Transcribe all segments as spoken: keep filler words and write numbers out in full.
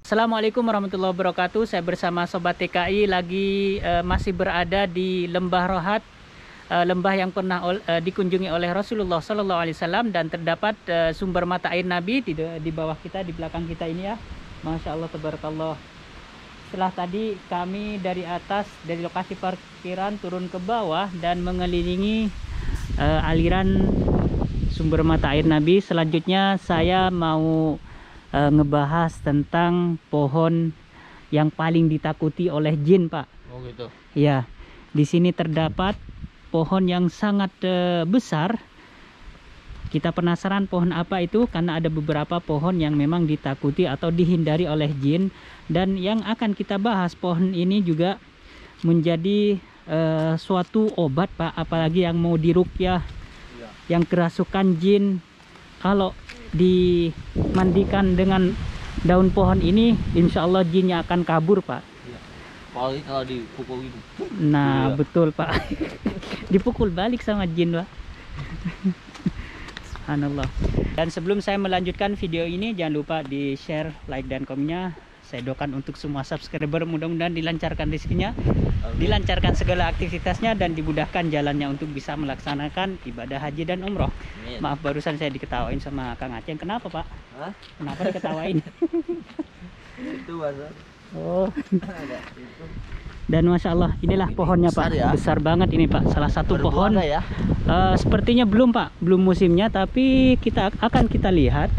Assalamualaikum warahmatullahi wabarakatuh. Saya bersama Sobat T K I lagi uh, masih berada di Lembah Rohat, uh, lembah yang pernah ol, uh, dikunjungi oleh Rasulullah Sallallahu Alaihi Wasallam, dan terdapat uh, sumber mata air Nabi di, di bawah kita, di belakang kita ini ya. Masya Allah, tabarakallah. Setelah tadi kami dari atas, dari lokasi parkiran turun ke bawah dan mengelilingi uh, aliran sumber mata air Nabi. Selanjutnya saya mau Uh, ngebahas tentang pohon yang paling ditakuti oleh jin, Pak. Oh gitu. Ya, di sini terdapat pohon yang sangat uh, besar. Kita penasaran pohon apa itu, karena ada beberapa pohon yang memang ditakuti atau dihindari oleh jin. Dan yang akan kita bahas, pohon ini juga menjadi uh, suatu obat, Pak. Apalagi yang mau diruqyah, ya, yang kerasukan jin. Kalau dimandikan dengan daun pohon ini, insya Allah jinnya akan kabur, Pak. Ya. Apalagi kalau dipukul gitu. Nah, ya, betul, Pak. Dipukul balik sama jin, Pak. Subhanallah. Dan sebelum saya melanjutkan video ini, jangan lupa di share, like, dan komennya. Saya doakan untuk semua subscriber, mudah-mudahan dilancarkan rezekinya, dilancarkan segala aktivitasnya, dan dimudahkan jalannya untuk bisa melaksanakan ibadah haji dan umroh. Amin. Maaf, barusan saya diketawain sama Kang Aceh. Kenapa, Pak? Hah? Kenapa diketawain? Itu bahasa. Oh. Dan Masya Allah, inilah pohonnya, Pak. Ya? Besar banget ini, Pak. Salah satu baru pohon ya? uh, sepertinya belum, Pak, belum musimnya, tapi kita akan kita lihat.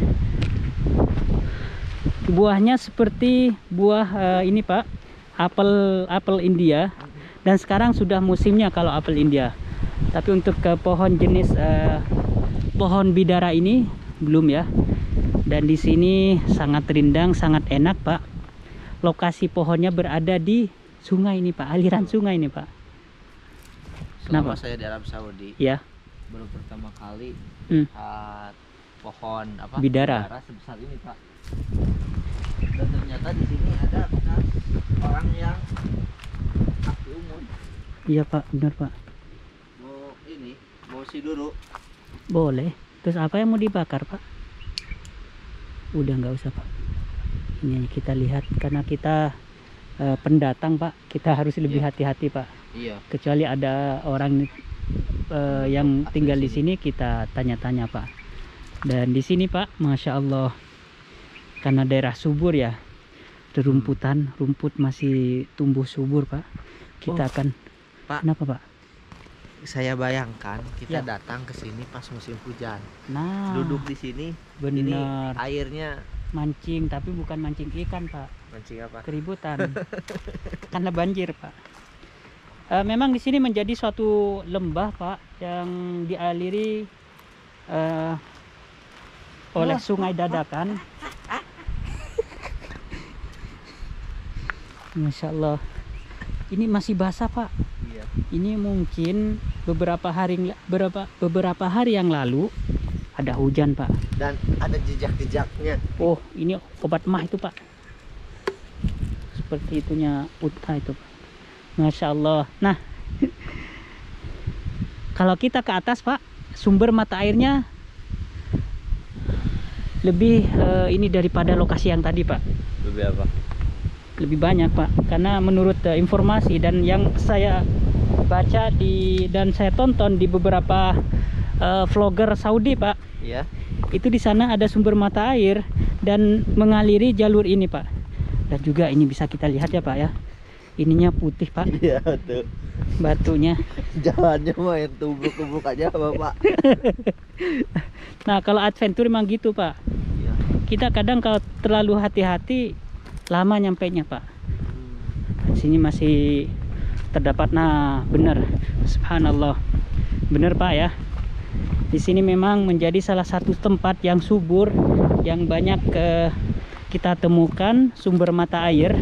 Buahnya seperti buah uh, ini, Pak, apel apel India, dan sekarang sudah musimnya kalau apel India. Tapi untuk ke pohon jenis uh, pohon bidara ini belum ya. Dan di sini sangat rindang, sangat enak, Pak. Lokasi pohonnya berada di sungai ini, Pak, aliran sungai ini, Pak. Selama saya di Arab Saudi, ya, baru pertama kali hmm. lihat pohon apa bidara. bidara sebesar ini, Pak. Dan ternyata di sini ada bekas orang yang aksi umum. Iya, Pak, benar, Pak. Mau ini, mau si dulu. Boleh. Terus apa yang mau dibakar, Pak? Udah nggak usah, Pak. Ini kita lihat, karena kita uh, pendatang, Pak, kita harus lebih hati-hati, Pak. Iya. Kecuali ada orang uh, yang Asli tinggal sini. di sini, kita tanya-tanya, Pak. Dan di sini, Pak, Masya Allah, karena daerah subur ya, rumputan, rumput masih tumbuh subur, Pak. Kita oh, akan, Pak. Kenapa, Pak? Saya bayangkan kita ya. datang ke sini pas musim hujan. Nah, duduk di sini, benar. Ini airnya mancing, tapi bukan mancing ikan, Pak. Mancing apa? Keributan. Karena banjir, Pak. E, memang di sini menjadi suatu lembah, Pak, yang dialiri e, oleh Sungai Dadakan. Masya Allah, ini masih basah, Pak. Iya. Ini mungkin beberapa hari beberapa beberapa hari yang lalu ada hujan, Pak. Dan ada jejak-jejaknya. Oh, ini obat mah itu, Pak. Seperti itunya Uta itu, Pak. Masya Allah. Nah, kalau kita ke atas, Pak, sumber mata airnya lebih uh, ini daripada lokasi yang tadi, Pak. Lebih apa? Lebih banyak, Pak, karena menurut uh, informasi dan yang saya baca di dan saya tonton di beberapa uh, vlogger Saudi, Pak, ya, itu di sana ada sumber mata air dan mengaliri jalur ini, Pak. Dan juga ini bisa kita lihat ya, Pak, ya, ininya putih, Pak. Iya, tuh batunya. Jalannya main tubruk-tubruk aja, Bapak. Nah, kalau adventure memang gitu, Pak. Ya. Kita kadang kalau terlalu hati-hati lama nyampainya, Pak. Di sini masih terdapat, nah benar, subhanallah, benar, Pak, ya. Di sini memang menjadi salah satu tempat yang subur, yang banyak ke kita temukan sumber mata air.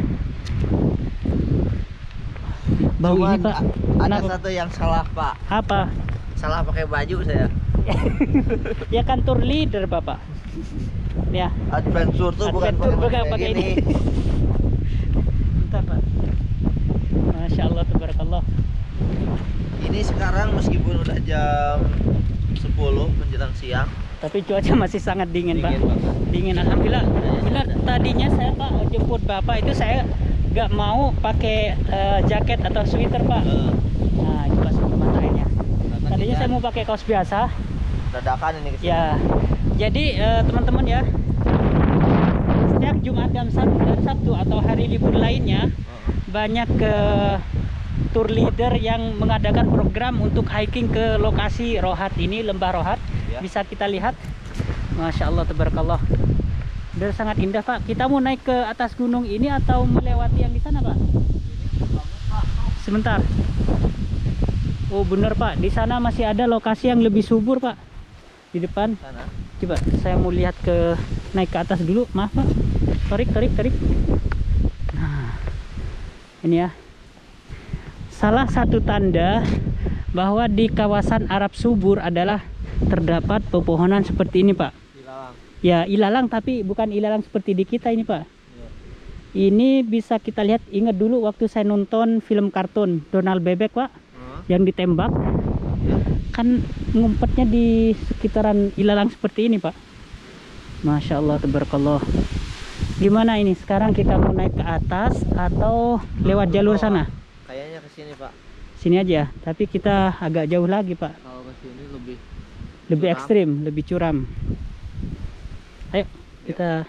Bau Cuman, ini, Pak. Ada Kenapa? satu yang salah, Pak. Apa? Salah pakai baju saya. Ya kan tour leader, Bapak. Ya. Adventure tuh bukan bukan pakai ini. Bentar, Pak. Masya Allah, tabarakallah. Ini sekarang meskipun udah jam sepuluh menjelang siang, Tapi cuaca masih sangat dingin, Pak. Dingin banget. Dingin, alhamdulillah. Kayaknya Benar, ada. tadinya saya Pak jemput Bapak itu saya nggak mau pakai eh, jaket atau sweater, Pak. Eh, Nah, itu pas matanya. karena Tadinya kita saya mau pakai kaos biasa. dadakan ini kesini. Ya. Jadi eh, teman-teman ya, setiap Jumat dan Sabtu, dan Sabtu atau hari libur lainnya Heeh. banyak ke tour leader yang mengadakan program untuk hiking ke lokasi Rohat ini, Lembah Rohat. Ya. Bisa kita lihat, Masya Allah, tabarakallah. Udah sangat indah, Pak. Kita mau naik ke atas gunung ini atau melewati yang di sana, Pak? Sebentar. Oh bener, Pak, di sana masih ada lokasi yang lebih subur, Pak, di depan. Sana. Coba saya mau lihat ke naik ke atas dulu. Maaf, Pak. Tarik, tarik, tarik. Nah, ini ya. Salah satu tanda bahwa di kawasan Arab subur adalah terdapat pepohonan seperti ini, Pak. Ilalang. Ya, ilalang, tapi bukan ilalang seperti di kita ini, Pak. Ya. Ini bisa kita lihat, ingat dulu waktu saya nonton film kartun Donald Bebek, Pak, Heeh. yang ditembak. Ya. Kan ngumpetnya di sekitaran ilalang seperti ini, Pak. Masya Allah, tabarakallah. Gimana ini? Sekarang kita mau naik ke atas atau lewat jalur sana? Kayaknya ke sini, Pak. Sini aja, tapi kita agak jauh lagi, Pak. Kalau ke sini lebih Lebih curam. ekstrim, lebih curam. Ayo, kita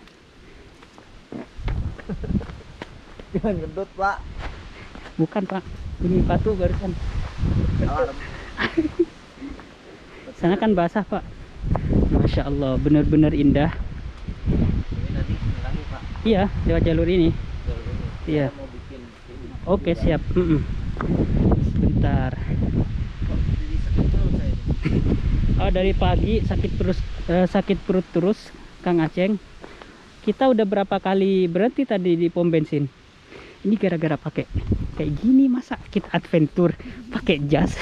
Jangan gendut, Pak. bukan, Pak. Ini batu barusan. Alarm. Sana kan basah, Pak. Masya Allah, benar-benar indah. Ini nanti sini lagi, Pak. Iya, lewat jalur ini. Jalur ini. Iya. Kita mau bikin ini. Oke, juga. siap. Mm-mm. Sebentar. Kok jadi sakit terus saya ini? Oh, dari pagi sakit perut, eh, sakit perut terus, Kang Aceng. Kita udah berapa kali berhenti tadi di pom bensin. Ini gara-gara pakai kayak gini, masa kita adventure pakai jas.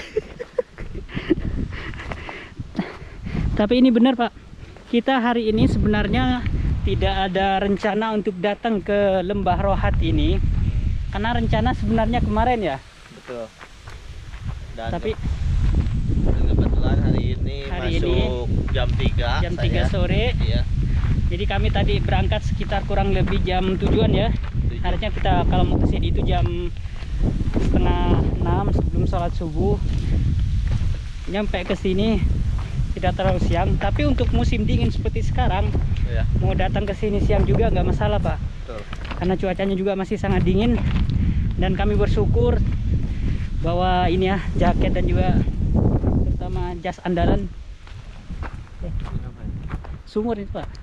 Tapi ini benar, Pak. Kita hari ini sebenarnya tidak ada rencana untuk datang ke Lembah Rohat ini. Karena rencana sebenarnya kemarin ya. Betul. Dan Tapi ke- kebetulan hari ini Hari masuk ini jam tiga. jam tiga saya. sore. Iya. Jadi kami tadi berangkat sekitar kurang lebih jam tujuan ya. Tujuh. Harusnya kita kalau mau kesini itu jam setengah enam sebelum sholat subuh. Nyampe ke sini tidak terlalu siang. Tapi untuk musim dingin seperti sekarang, Iya. mau datang ke sini siang juga nggak masalah, Pak. Betul. Karena cuacanya juga masih sangat dingin. Dan kami bersyukur bahwa ini ya jaket dan juga terutama jas andalan. Eh, Ini apa ini? sumur itu, Pak.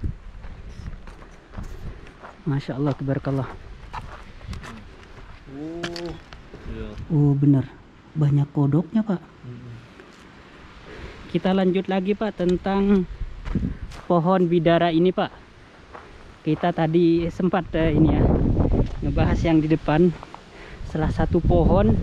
Masya Allah, tabarakallah. Uh. Iya. Oh bener, banyak kodoknya, Pak. Mm-mm. Kita lanjut lagi, Pak, tentang pohon bidara ini, Pak. Kita tadi sempat eh, ini ya ngebahas yang di depan, salah satu pohon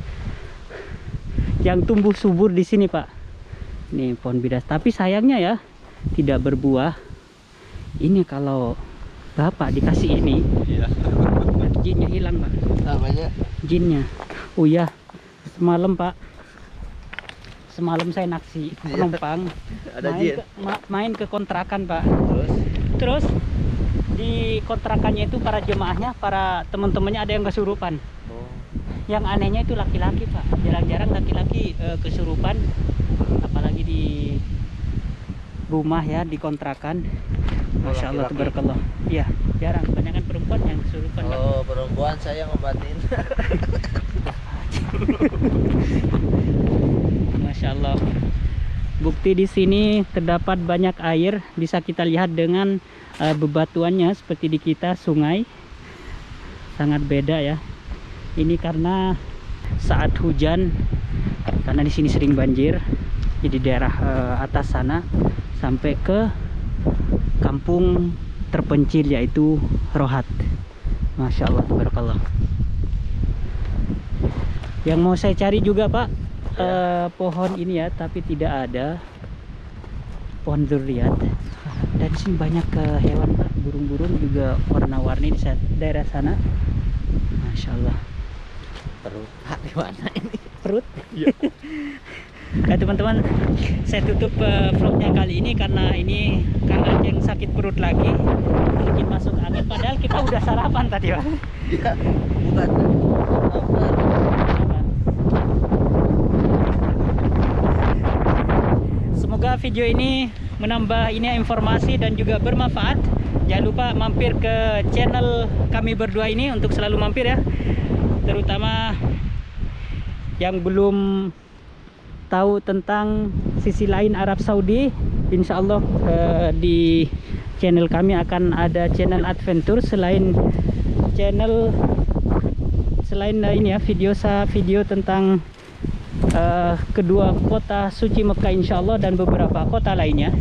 yang tumbuh subur di sini, Pak. Ini pohon bidara, tapi sayangnya ya tidak berbuah. Ini kalau Bapak dikasih ini, Iya. jinnya hilang, Pak. Namanya Jinnya. Oh ya, semalam, Pak. Semalam saya naksi Iya. penumpang ada main jin. ke, ma- main ke kontrakan, Pak. Terus Terus di kontrakannya itu para jemaahnya, para teman-temannya ada yang kesurupan. oh, Yang anehnya itu laki-laki, Pak. Jarang-jarang laki-laki eh, kesurupan, apalagi di rumah ya, di kontrakan. Masya Allah, laki-laki. tabarakallah. Iya, jarang. Kebanyakan perempuan yang kesurupan, Pak. kalau perempuan saya ngobatin. Masya Allah. Bukti di sini terdapat banyak air, bisa kita lihat dengan uh, bebatuannya seperti di kita sungai. Sangat beda ya. Ini karena saat hujan, karena di sini sering banjir. Jadi daerah uh, atas sana sampai ke kampung terpencil yaitu Rohat. Masya Allah, tabarakallah. Yang mau saya cari juga, Pak, eh, pohon ini ya, tapi tidak ada pohon durian. Dan di sini banyak ke hewan, Pak, burung-burung juga warna-warni di sa- daerah sana. Masya Allah. Perut. Ah, di mana ini? Perut. Iya. Ya teman-teman, saya tutup uh, vlognya kali ini karena ini Kang Aceng sakit perut lagi, mungkin masuk angin. Padahal kita udah sarapan tadi, Pak. Iya, bukan. Apa? Semoga video ini menambah ini informasi dan juga bermanfaat. Jangan lupa mampir ke channel kami berdua ini untuk selalu mampir ya. Terutama yang belum tahu tentang sisi lain Arab Saudi, insya Allah eh, di channel kami akan ada channel adventure selain channel selain eh, ini ya video sa video tentang eh, kedua kota suci Mekah insya Allah dan beberapa kota lainnya.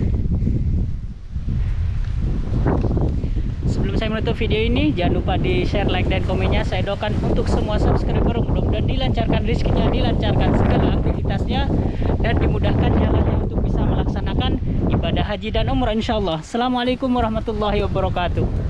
Sebelum saya menutup video ini, jangan lupa di share, like, dan komennya. Saya doakan untuk semua subscriber mudah-mudahan dilancarkan rezekinya, dilancarkan segala aktivitasnya, dan dimudahkan jalannya untuk bisa melaksanakan ibadah haji dan umrah insya Allah. Assalamualaikum warahmatullahi wabarakatuh.